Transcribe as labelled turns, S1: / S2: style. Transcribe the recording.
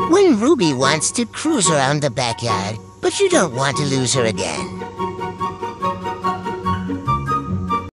S1: When Ruby wants to cruise around the backyard, but you don't want to lose her again.